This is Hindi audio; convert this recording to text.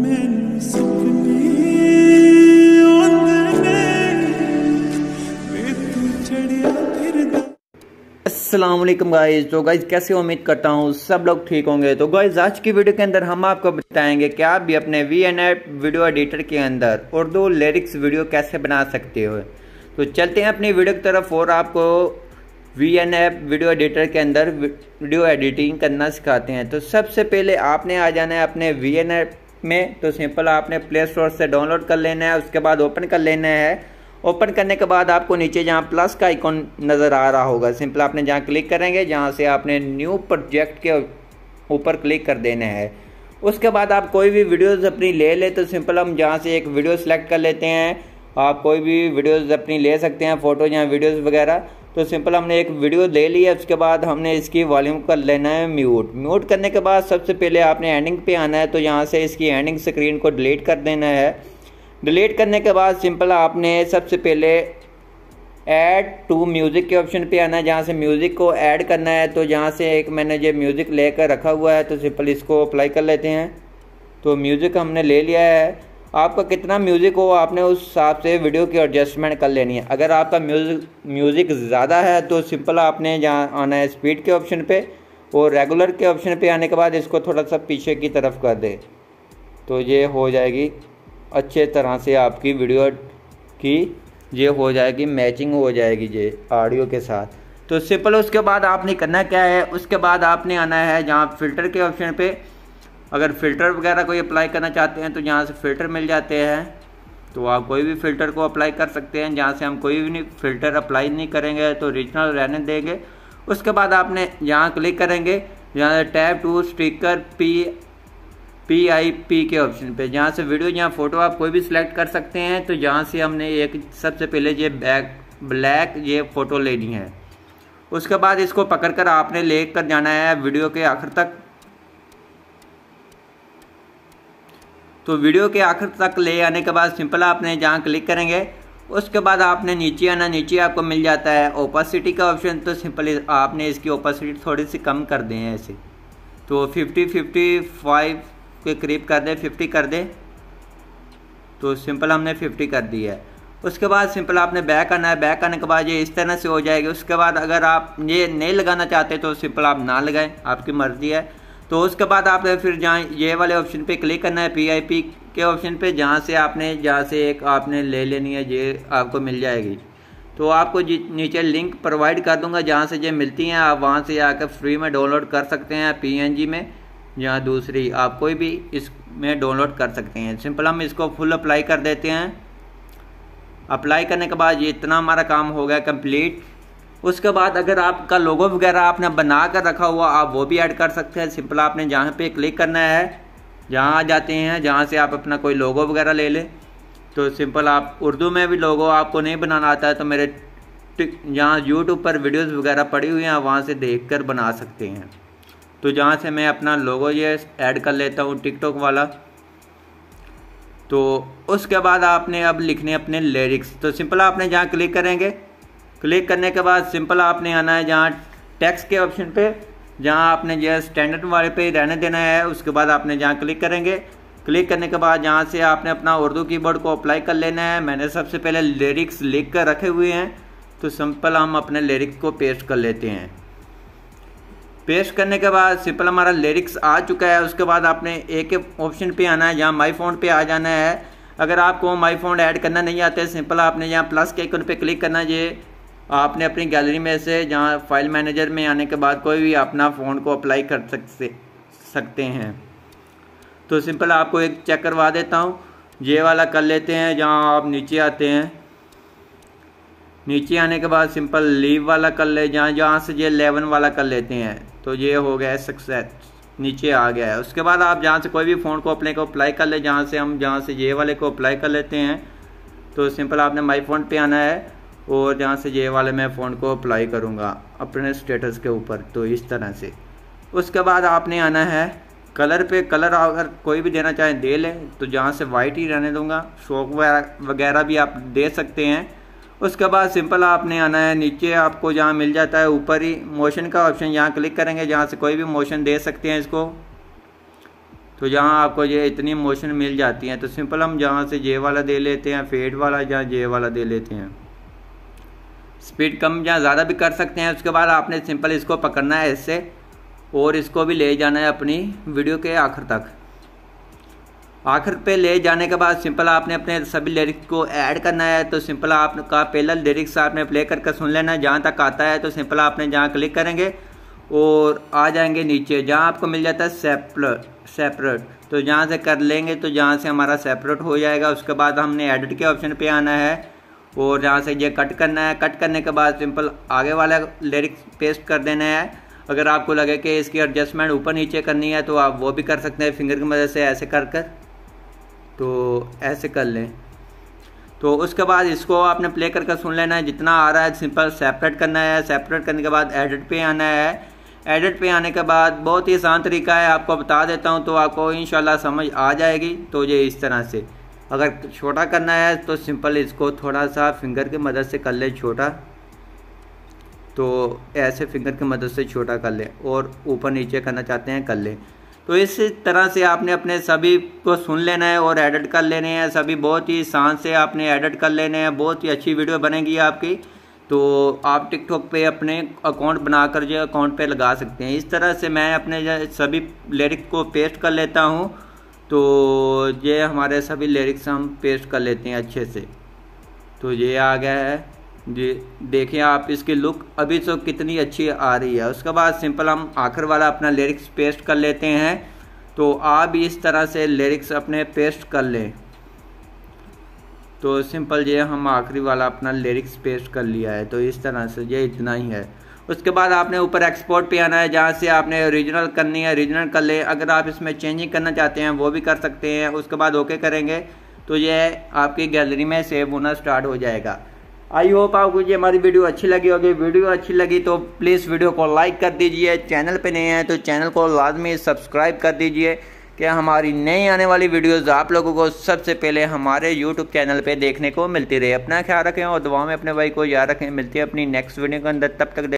अस्सलाम वालेकुम गाइस। तो गाइस कैसे उम्मीद करता हूँ सब लोग ठीक होंगे। तो गाइस आज की वीडियो के अंदर हम आपको बताएंगे कि आप भी अपने VN ऐप वीडियो एडिटर के अंदर उर्दू लिरिक्स वीडियो कैसे बना सकते हो। तो चलते हैं अपनी वीडियो की तरफ और आपको VN ऐप वीडियो एडिटर के अंदर वीडियो एडिटिंग करना सिखाते हैं। तो सबसे पहले आपने आ जाना है अपने VN ऐप में। तो सिंपल आपने प्ले स्टोर से डाउनलोड कर लेना है, उसके बाद ओपन कर लेना है। ओपन करने के बाद आपको नीचे जहाँ प्लस का आइकॉन नज़र आ रहा होगा, सिंपल आपने जहाँ क्लिक करेंगे, जहाँ से आपने न्यू प्रोजेक्ट के ऊपर क्लिक कर देना है। उसके बाद आप कोई भी वीडियोस अपनी ले ले। तो सिंपल हम जहाँ से एक वीडियो सेलेक्ट कर लेते हैं। आप कोई भी वीडियोस अपनी ले सकते हैं, फ़ोटो या वीडियोस वगैरह। तो सिंपल हमने एक वीडियो ले ली है, उसके बाद हमने इसकी वॉल्यूम कर लेना है म्यूट करने के बाद सबसे पहले आपने एंडिंग पे आना है। तो यहाँ से इसकी एंडिंग स्क्रीन को डिलीट कर देना है। डिलीट करने के बाद सिंपल आपने सबसे पहले ऐड टू म्यूज़िक के ऑप्शन पे आना है, जहाँ से म्यूज़िक को ऐड करना है। तो जहाँ से एक मैंने जो म्यूज़िक लेकर रखा हुआ है, तो सिंपल इसको अप्लाई कर लेते हैं। तो म्यूज़िक हमने ले लिया है। आपका कितना म्यूज़िक हो आपने उस हिसाब से वीडियो की एडजस्टमेंट कर लेनी है। अगर आपका म्यूज़िक ज़्यादा है तो सिंपल आपने जहाँ आना है स्पीड के ऑप्शन पे, और रेगुलर के ऑप्शन पे आने के बाद इसको थोड़ा सा पीछे की तरफ कर दे। तो ये हो जाएगी अच्छे तरह से आपकी वीडियो की ये हो जाएगी, मैचिंग हो जाएगी ये ऑडियो के साथ। तो सिंपल उसके बाद आपने करना क्या है, उसके बाद आपने आना है जहाँ फ़िल्टर के ऑप्शन पे। अगर फ़िल्टर वगैरह कोई अप्लाई करना चाहते हैं तो यहाँ से फ़िल्टर मिल जाते हैं। तो आप कोई भी फ़िल्टर को अप्लाई कर सकते हैं। जहाँ से हम कोई भी फ़िल्टर अप्लाई नहीं करेंगे तो ओरिजिनल रहने देंगे। उसके बाद आपने यहाँ क्लिक करेंगे, यहाँ टैब टू स्टिकर PIP के ऑप्शन पे, जहाँ से वीडियो या फ़ोटो आप कोई भी सिलेक्ट कर सकते हैं। तो जहाँ से हमने एक सबसे पहले ये ब्लैक ये फ़ोटो लेनी है। उसके बाद इसको पकड़कर आपने लेकर जाना है वीडियो के आखिर तक। तो वीडियो के आखिर तक ले आने के बाद सिंपल आपने जहाँ क्लिक करेंगे, उसके बाद आपने नीचे आना। नीचे आपको मिल जाता है ओपेसिटी का ऑप्शन। तो सिंपल आपने इसकी ओपेसिटी थोड़ी सी कम कर दें ऐसे। तो 55 के करीब कर दे, 50 कर दे। तो सिंपल हमने 50 कर दी है। उसके बाद सिंपल आपने बैक आना है। बैक आने के बाद ये इस तरह से हो जाएगी। उसके बाद अगर आप ये नहीं लगाना चाहते तो सिंपल आप ना लगाएं, आपकी मर्ज़ी है। तो उसके बाद आपने फिर जहाँ ये वाले ऑप्शन पे क्लिक करना है, PIP के ऑप्शन पे, जहाँ से एक आपने ले लेनी है, ये आपको मिल जाएगी। तो आपको नीचे लिंक प्रोवाइड कर दूंगा जहाँ से ये मिलती हैं। आप वहाँ से आकर फ्री में डाउनलोड कर सकते हैं PNG में, या दूसरी आप कोई भी इसमें डाउनलोड कर सकते हैं। सिंपल हम इसको फुल अप्लाई कर देते हैं। अप्लाई करने के बाद ये इतना हमारा काम हो गया कंप्लीट। उसके बाद अगर आपका लोगो वगैरह आपने बना कर रखा हुआ, आप वो भी ऐड कर सकते हैं। सिंपल आपने जहाँ पे क्लिक करना है, जहाँ आ जाते हैं, जहाँ से आप अपना कोई लोगो वगैरह ले लें। तो सिंपल आप उर्दू में भी लोगो आपको नहीं बनाना आता है तो मेरे जहाँ यूट्यूब पर वीडियोज़ वगैरह पड़ी हुई हैं, वहाँ से देख कर बना सकते हैं। तो जहाँ से मैं अपना लोगो ये ऐड कर लेता हूँ टिकटॉक वाला। तो उसके बाद आपने अब लिखने अपने लिरिक्स। तो सिंपल आपने जहाँ क्लिक करेंगे, क्लिक करने के बाद सिंपल आपने आना है जहाँ टेक्स्ट के ऑप्शन पे, जहाँ आपने जो स्टैंडर्ड वाले पे रहने देना है। उसके बाद आपने जहाँ क्लिक करेंगे, क्लिक करने के बाद जहाँ से आपने अपना उर्दू कीबोर्ड को अप्लाई कर लेना है। मैंने सबसे पहले लिरिक्स लिख कर रखे हुए हैं। तो सिंपल हम अपने लिरिक्स को पेस्ट कर लेते हैं। पेस्ट करने के बाद सिंपल हमारा लिरिक्स आ चुका है। उसके बाद आपने एक ऑप्शन पे आना है, जहाँ माई फ़ॉन्ट पे आ जाना है। अगर आपको माई फ़ॉन्ट ऐड करना नहीं आता है, सिंपल आपने यहाँ प्लस के आइकन पे क्लिक करना है। ये आपने अपनी गैलरी में से जहाँ फाइल मैनेजर में आने के बाद कोई भी अपना फ़ॉन्ट को अप्लाई कर सकते हैं। तो सिंपल आपको एक चेक करवा देता हूँ, ये वाला कर लेते हैं। जहाँ आप नीचे आते हैं, नीचे आने के बाद सिंपल लीव वाला कर ले, जहाँ से ये 11 वाला कर लेते हैं। तो ये हो गया सक्सेस, नीचे आ गया है। उसके बाद आप जहाँ से कोई भी फ़ॉन्ट को अपने को अप्लाई कर ले, जहाँ से ये वाले को अप्लाई कर लेते हैं। तो सिंपल आपने माई फ़ॉन्ट पे आना है, और जहाँ से ये वाले मैं फ़ॉन्ट को अप्लाई करूँगा अपने स्टेटस के ऊपर। तो इस तरह से उसके बाद आपने आना है कलर पे। कलर अगर कोई भी देना चाहें दे लें। तो जहाँ से वाइट ही रहने दूँगा, शौक वगैरह भी आप दे सकते हैं। उसके बाद सिंपल आपने आना है नीचे, आपको जहाँ मिल जाता है ऊपर ही मोशन का ऑप्शन, यहाँ क्लिक करेंगे, जहाँ से कोई भी मोशन दे सकते हैं इसको। तो जहाँ आपको ये इतनी मोशन मिल जाती है, तो सिंपल हम जहाँ से जे वाला दे लेते हैं, फेड वाला जहाँ जे वाला दे लेते हैं। स्पीड कम या ज़्यादा भी कर सकते हैं। उसके बाद आपने सिंपल इसको पकड़ना है इससे और इसको भी ले जाना है अपनी वीडियो के आखिर तक। आखिर पे ले जाने के बाद सिंपल आपने अपने सभी लिरिक्स को ऐड करना है। तो सिंपल आपका पहला लिरिक्स आपने प्ले करके सुन लेना है, जहाँ तक आता है तो सिंपल आपने जहाँ क्लिक करेंगे और आ जाएंगे नीचे जहाँ आपको मिल जाता है सेपरेट। तो जहाँ से कर लेंगे तो जहाँ से हमारा सेपरेट हो जाएगा। उसके बाद हमने एडिट के ऑप्शन पे आना है और जहाँ से ये कट करना है। कट करने के बाद सिंपल आगे वाला लिरिक्स पेस्ट कर देना है। अगर आपको लगे कि इसकी एडजस्टमेंट ऊपर नीचे करनी है तो आप वो भी कर सकते हैं फिंगर की मदद से, ऐसे कर तो ऐसे कर लें। तो उसके बाद इसको आपने प्ले करके सुन लेना है, जितना आ रहा है सिंपल सेपरेट करना है। सेपरेट करने के बाद एडिट पे आना है। एडिट पे आने के बाद बहुत ही आसान तरीका है, आपको बता देता हूँ तो आपको इंशाल्लाह समझ आ जाएगी। तो ये इस तरह से अगर छोटा करना है तो सिंपल इसको थोड़ा सा फिंगर की मदद से कर ले छोटा, तो ऐसे फिंगर की मदद से छोटा कर ले और ऊपर नीचे करना चाहते हैं कर ले। तो इस तरह से आपने अपने सभी को सुन लेना है और एडिट कर लेने हैं। सभी बहुत ही आसान से आपने एडिट कर लेने हैं, बहुत ही अच्छी वीडियो बनेगी आपकी। तो आप टिकटॉक पे अपने अकाउंट बनाकर जो अकाउंट पे लगा सकते हैं। इस तरह से मैं अपने सभी लिरिक्स को पेस्ट कर लेता हूँ। तो ये हमारे सभी लिरिक्स हम पेस्ट कर लेते हैं अच्छे से। तो ये आ गया है जी, देखिए आप इसकी लुक अभी तो कितनी अच्छी आ रही है। उसके बाद सिंपल हम आखिर वाला अपना लिरिक्स पेस्ट कर लेते हैं। तो आप भी इस तरह से लिरिक्स अपने पेस्ट कर लें। तो सिंपल ये हम आखिरी वाला अपना लिरिक्स पेस्ट कर लिया है। तो इस तरह से ये इतना ही है। उसके बाद आपने ऊपर एक्सपोर्ट पे आना है, जहाँ से आपने ओरिजिनल करनी है ओरिजिनल कर ले। अगर आप इसमें चेंजिंग करना चाहते हैं वो भी कर सकते हैं। उसके बाद ओके करेंगे तो ये आपकी गैलरी में सेव होना स्टार्ट हो जाएगा। आई होप आपको ये हमारी वीडियो अच्छी लगी होगी। वीडियो अच्छी लगी तो प्लीज़ वीडियो को लाइक कर दीजिए। चैनल पे नए हैं तो चैनल को लाजमी सब्सक्राइब कर दीजिए कि हमारी नई आने वाली वीडियोस आप लोगों को सबसे पहले हमारे यूट्यूब चैनल पे देखने को मिलती रहे। अपना ख्याल रखें और दुआ में अपने भाई को याद रखें। मिलती है अपनी नेक्स्ट वीडियो के अंदर, तब तक